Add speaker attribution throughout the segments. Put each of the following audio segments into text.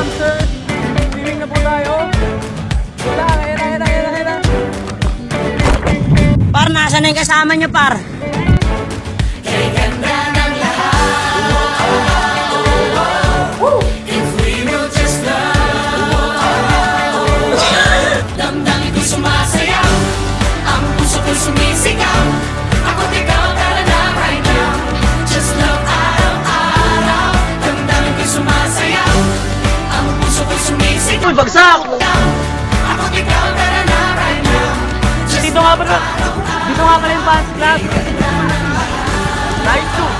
Speaker 1: ma'am, sir. Swimming na po tayo. Wala, ayan na.
Speaker 2: Par, nasa na yung kasama niyo, par?
Speaker 3: Kay ganda ng lahat. If we will just love. Damdamin ko sumasayaw, ang puso ko sumisigaw. Ako't ikaw, tara na right now. Just love araw-araw. Damdamin ko sumasayaw, ang puso ko sumisigaw.
Speaker 2: Uy, bagsak!
Speaker 3: Ako't ikaw, tara na right now.
Speaker 1: Dito nga pala yung fans club. Nice too.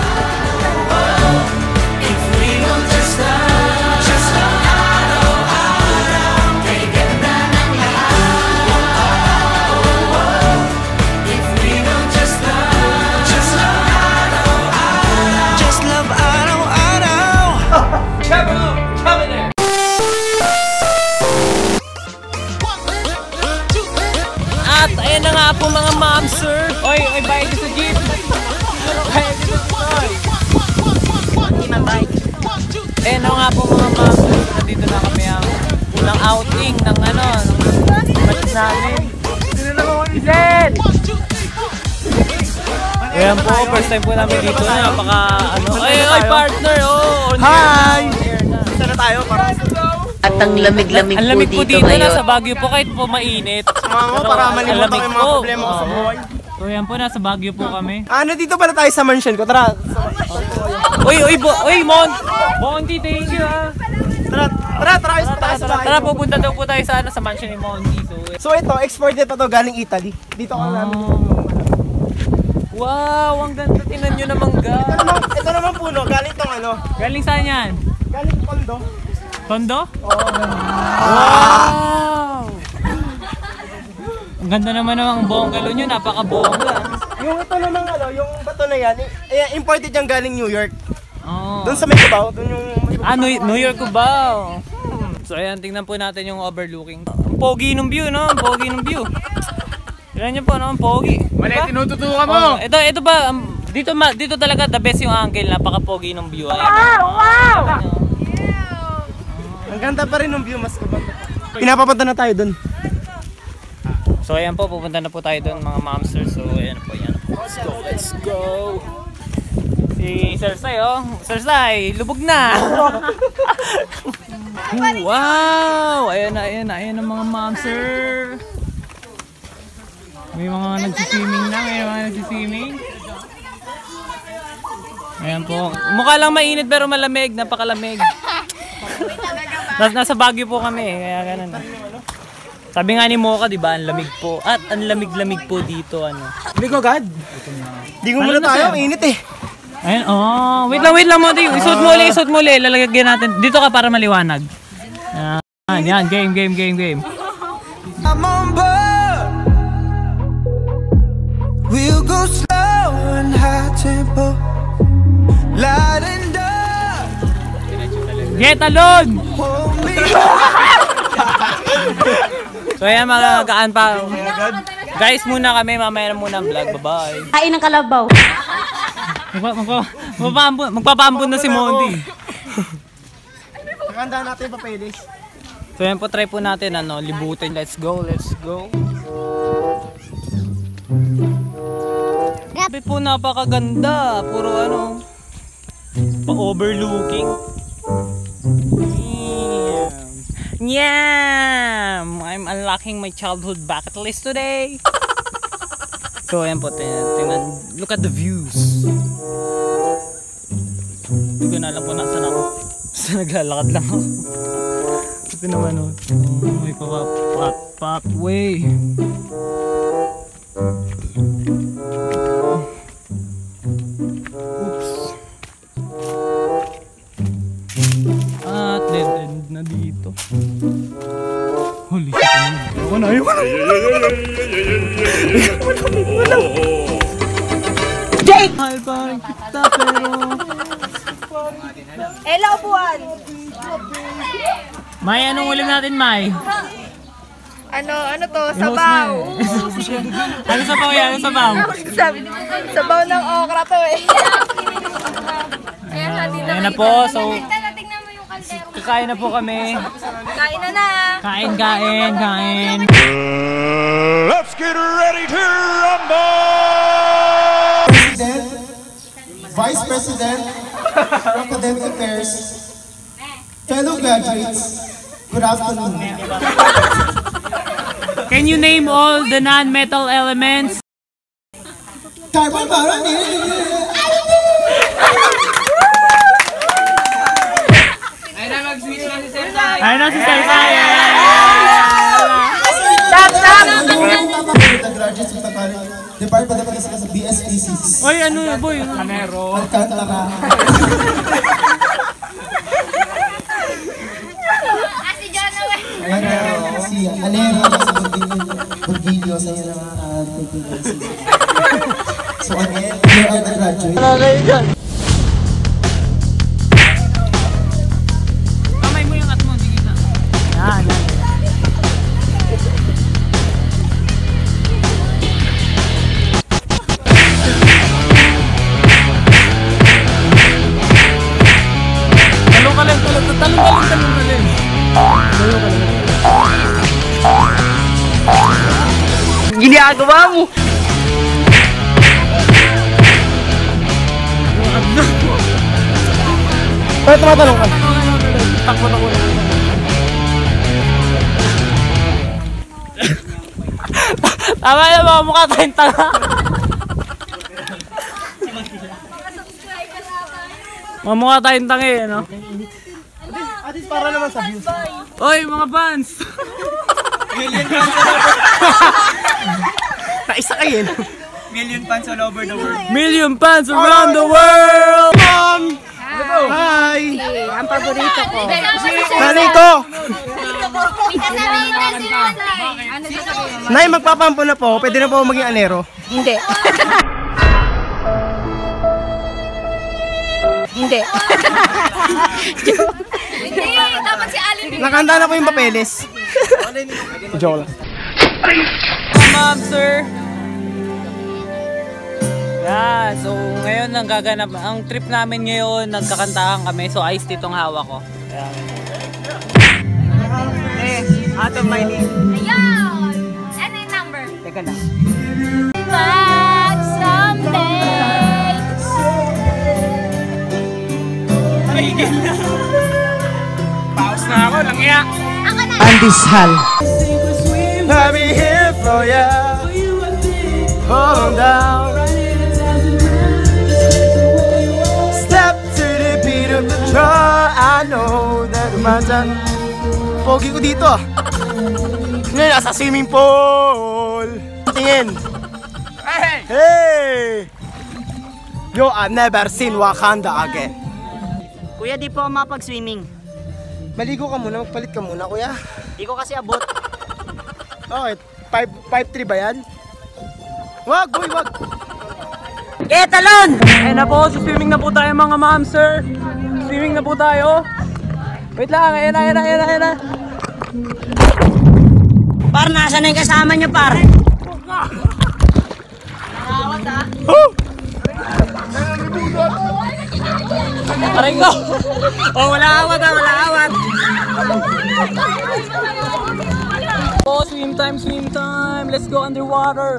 Speaker 3: If we will just love, araw-araw. Kay ganda ng lahat. If we will just love, araw-araw. Just love araw-araw.
Speaker 1: Come in there. At ayan na nga po mga ma'am, sir. Oy, bayad sa jeep. Bayad sa toy.
Speaker 2: Hindi mabay.
Speaker 1: Ayan na nga po mga ma'am, sir. Nandito na kami ang unang outing ng match namin. Sino na mo kami, Zen? Ayan po, first time po namin dito. Napaka Ay, partner, oh.
Speaker 4: Hi! Saan na tayo?
Speaker 2: At ang lamig-lamig
Speaker 1: Ang lamig po dito,
Speaker 2: ngayon.
Speaker 1: nasa Baguio po kahit po mainit.
Speaker 4: Mga para malimutan yung mga problema ko sa buhay.
Speaker 1: So yan po, nasa Baguio po kami.
Speaker 4: Dito pala tayo sa mansion ko. Tara.
Speaker 1: Uy, Monty, thank you ha. Tara, pupunta daw po tayo sa mansion ni Monty.
Speaker 4: So ito, exported pa to galing Italy. Dito ka namin.
Speaker 1: Wow, ang ganda. Tingnan nyo naman
Speaker 4: Ito naman puno, galing tong
Speaker 1: Galing saan yan?
Speaker 4: galing Tondo.
Speaker 1: Tondo? Wow! Ang ganda naman ng bongalo nyo, napaka-bongga.
Speaker 4: Yung ito naman yung bato na yan, imported yung galing New York.
Speaker 1: Oh.
Speaker 4: Doon sa may Cubao, doon yung...
Speaker 1: New York Cubao. So ayan, tingnan po natin yung overlooking. Ang pogi ng view, no? Ang pogi ng view. Tignan nyo po, no? Ang pogi.
Speaker 4: Mali, tinututukan mo!
Speaker 1: Ito ba, dito talaga the best yung angle, napaka-pogi ng view. Ayan.
Speaker 2: Wow!
Speaker 4: Ang ganda pa rin ng view, mas kapag. Pinapapunta na tayo doon.
Speaker 1: So ayan po, pupunta na po tayo doon mga mamsters. So ayan po, yan. Let's go! Si Cersei, oh. Cersei, lubog na! Wow! Ayan na ang mga mamster. May mga nagsiswimming na, Ayan po. Mukha lang mainit pero malamig, napakalamig. Nasa Baguio po kami, kaya ganun. Sabi nga ni Mocha, di ba, ang lamig po. At ang lamig-lamig po dito,
Speaker 4: Lamig ko, God. Di ko muna tayo, ang init eh.
Speaker 1: Ayun, wait lang mo, isuot mo ulit, lalagyan natin. Dito ka para maliwanag. Yan, game.
Speaker 3: I'm on board. We'll go slow and high tempo. Light and dark.
Speaker 1: Get alone!
Speaker 3: Hold me.
Speaker 1: So ayan, magagaan pa. Guys, muna kami, mamaya na muna ang vlog. Bye-bye.
Speaker 2: Kain ng kalabaw.
Speaker 1: Magpapaambon na si Monty.
Speaker 4: Nakanda natin yung papeles.
Speaker 1: So yan po, try po natin libutin. Let's go. Grabe po, napakaganda. Puro pa-overlooking. Yam! I'm unlocking my childhood bucket list today. So ayan po, tingnan. Look at the views. Hindi ko na alam po nasan ako. Basta naglalakad lang ako. Ito naman may pathway. Oops. At dead end na dito. Holy shit. Ayoko na.
Speaker 2: Jake!
Speaker 1: Mahal pa rin kita pero...
Speaker 2: Hello, buwan!
Speaker 1: May, anong ulam natin, May?
Speaker 5: Ano to? Sabaw.
Speaker 1: Ano sabaw yan? Ano sabaw?
Speaker 5: Sabaw ng okra to eh.
Speaker 1: Ayan na po. So, Kain na po kami.
Speaker 5: Kain na na.
Speaker 1: Kain.
Speaker 6: Let's get ready to rumble!
Speaker 4: President, Vice President, Academic Affairs, fellow graduates, good afternoon.
Speaker 1: Can you name all the non-metal elements?
Speaker 4: Carbon Baron,
Speaker 1: Ayun na si Sir Saya.
Speaker 4: the graduates of the college, Department of Physics sa BSPCs.
Speaker 1: Oy, ano boy? Anero.
Speaker 4: Alcantara. Si Anero, si Burgilio, sa inyo na mga So again, here are the graduates.
Speaker 1: Kamay mo yung at mo, sige na. Yan. Talong.
Speaker 2: Ginagawa mo.
Speaker 4: Pero tumatalong ka.
Speaker 1: Takbo. Tama na mga mukha tayong tanga. Mga mukha tayong tanga eh, no?
Speaker 4: At least para naman sa views.
Speaker 1: Oy, mga fans!
Speaker 4: Naisa kayo.
Speaker 1: Million fans around the world!
Speaker 4: Hi!
Speaker 5: Ang paborito ko.
Speaker 4: Nanay ko! Nay, magpapampo na po. Pwede na po maging anero.
Speaker 5: Hindi. Hindi. Hindi, dapat si Alin.
Speaker 4: Nakahanda na po yung papeles. Joke lang.
Speaker 1: Ma'am, sir! Yeah, so ngayon ang gaganap, ang trip namin ngayon, nagkakantahan kami, so iced itong hawak ko. Yeah.
Speaker 4: Out of my name.
Speaker 5: Ayun! Ano yung number?
Speaker 4: Teka lang.
Speaker 5: Back someday.
Speaker 1: Paus na ako, langya!
Speaker 5: Ako na.
Speaker 2: Andy's Hal.
Speaker 4: I'll be here for ya. Hold on down. Step to the beat of the drum. I know that umasan. Pogi ko dito ah. Ngayon, nasa swimming pool. Tingin. Hey! Yo, I've never seen Wakanda again.
Speaker 2: Kuya, di po mapag-swimming.
Speaker 4: Maligo ka muna, magpalit ka muna, kuya.
Speaker 2: Di ko kasi abot.
Speaker 4: Bakit? 5'3" ba yan? Wag, boy, wag.
Speaker 2: Ketalon!
Speaker 1: Ayun na po, swimming na po tayo mga ma'am, sir. Swimming na po tayo. Wait lang, ayun na.
Speaker 2: Par, nasa na yung kasama niyo, par?
Speaker 1: Aray ko! Oh, wala awat. Oh, swim time. Let's go underwater.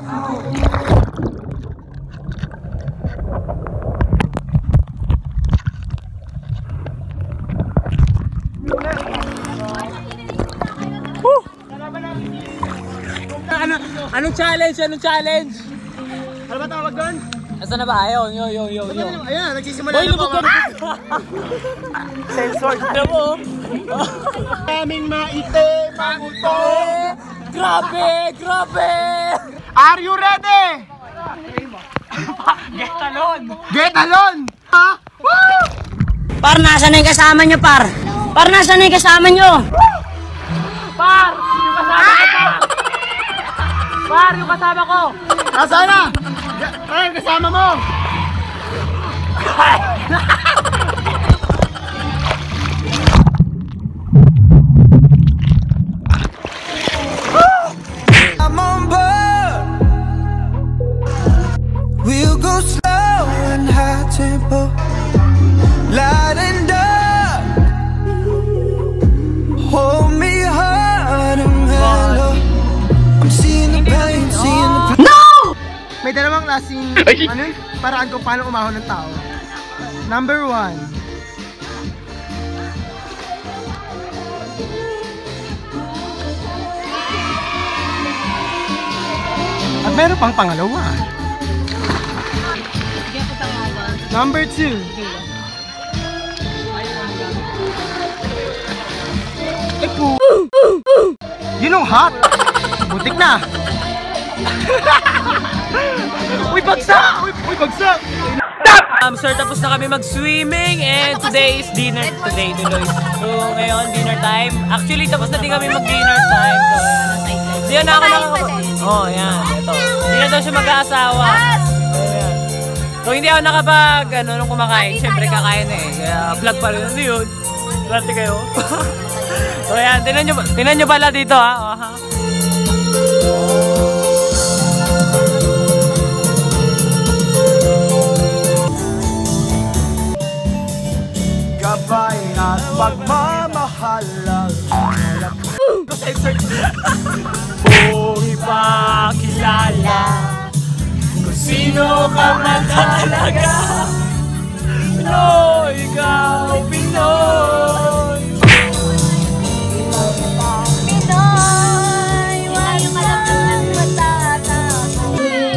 Speaker 1: Anong challenge?
Speaker 4: Ano ba tawag doon?
Speaker 1: Nasaan na ba? Ayun, yo.
Speaker 4: Ayan, nagsisimula
Speaker 1: Boy,
Speaker 4: na
Speaker 1: lubog
Speaker 4: po.
Speaker 1: ka!
Speaker 4: Sensor.
Speaker 1: Alam mo?
Speaker 4: Kaming maitim, maguto.
Speaker 1: Grabe!
Speaker 4: Are you ready? Get alone! Ha? Woo!
Speaker 2: Par, nasa na yung kasama niyo, par? Par, nasa na yung kasama niyo?
Speaker 1: Yung kasama ko!
Speaker 4: Nasaan na? Ay, kasama mo! I'm on board. We'll go slow and high tempo, light and dark. dalawang klaseng, ano yun? Paraan kung paano umahon ng tao. Number 1. At meron pang pangalawa. Number 2. Ay po. Yun ang hot. Butik na. Uy, bagsak! Uy, bagsak!
Speaker 1: Sir, tapos na kami mag-swimming and today is dinner. Today, Duloy. So, ngayon, dinner time. Actually, tapos na din kami mag-dinner time. So, hindi na ako oh, yan. Ito. Hindi na daw siya mag-aasawa. Ayan. So, hindi ako nakapag, nung kumakain. Siyempre, kakain eh. Kaya, vlog pa rin. Ano yun? Rati kayo. So, ayan. Tinan nyo pala dito, ha? Aha.
Speaker 4: Gabay at pagmamahalan.
Speaker 1: Kung ipakilala kung sino ka man talaga, Pinoy, ikaw, Pinoy.
Speaker 5: Pinoy, walang matatapos.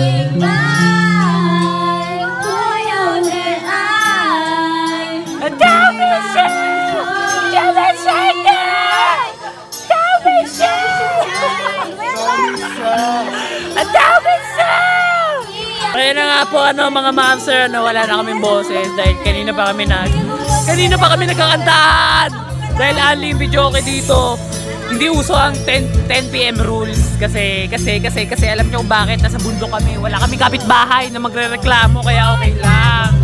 Speaker 5: Ika'y kuya ay
Speaker 1: Ang dami siya! Dami siya! Dami siya! Ang dami siya! Kaya na nga po mga mamser, wala na kaming boses dahil kanina pa kami nagkakantaan dahil only video okay dito. Hindi uso ang 10 PM rules kasi alam niyo kung bakit nasa bundok kami, wala kami kapitbahay na magrereklamo kaya okay lang.